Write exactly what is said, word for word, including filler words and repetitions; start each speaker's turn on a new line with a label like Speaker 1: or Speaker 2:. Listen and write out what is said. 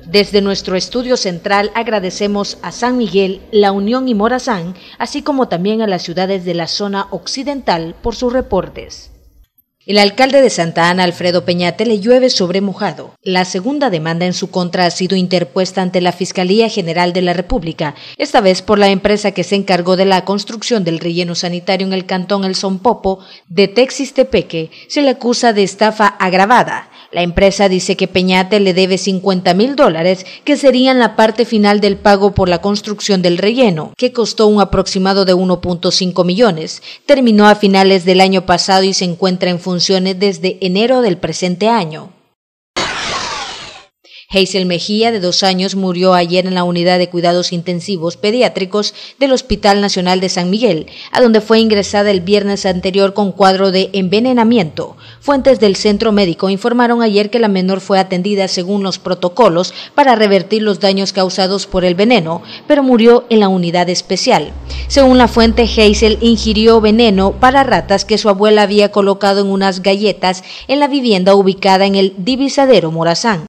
Speaker 1: Desde nuestro estudio central agradecemos a San Miguel, La Unión y Morazán, así como también a las ciudades de la zona occidental por sus reportes. El alcalde de Santa Ana, Alfredo Peñate, le llueve sobre mojado. La segunda demanda en su contra ha sido interpuesta ante la Fiscalía General de la República, esta vez por la empresa que se encargó de la construcción del relleno sanitario en el cantón El Sonpopo de Texistepeque. Se le acusa de estafa agravada. La empresa dice que Peñate le debe cincuenta mil dólares, que serían la parte final del pago por la construcción del relleno, que costó un aproximado de uno punto cinco millones. Terminó a finales del año pasado y se encuentra en funciones desde enero del presente año. Hazel Mejía, de dos años, murió ayer en la unidad de cuidados intensivos pediátricos del Hospital Nacional de San Miguel, a donde fue ingresada el viernes anterior con cuadro de envenenamiento. Fuentes del centro médico informaron ayer que la menor fue atendida según los protocolos para revertir los daños causados por el veneno, pero murió en la unidad especial. Según la fuente, Hazel ingirió veneno para ratas que su abuela había colocado en unas galletas en la vivienda ubicada en el Divisadero Morazán.